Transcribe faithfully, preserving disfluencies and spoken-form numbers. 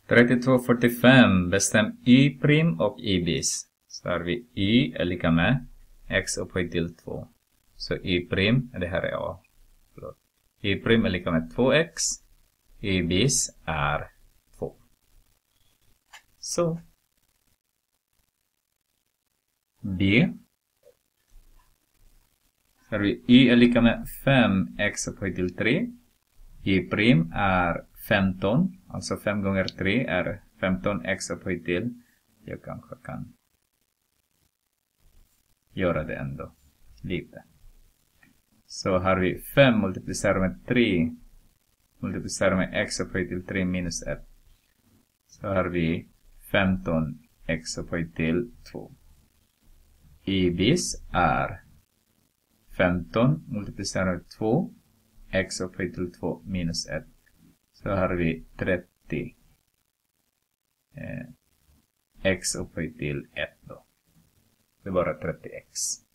trettiotvå fyrtiofem. Bestäm y' och y bis. Så har vi y är lika med x upphöjt till två. Så y', det här är a. Förlåt. Y' är lika med två x. Y bis är två. Så. B. Så har vi y är lika med fem x upphöjt till tre. Y' är femton. Alltså fem gånger tre är femton x upphöjt till. Jag kanske kan göra det ändå lite. Så har vi fem multiplicerat med tre. Multiplicerat med x upphöjt till tre minus ett. Så har vi femton x upphöjt till två. Y bis är femton multiplicerat med två. X upphöjt till två minus ett. Så har vi trettio. Eh, x upphöjt till ett då. Det är bara trettio x.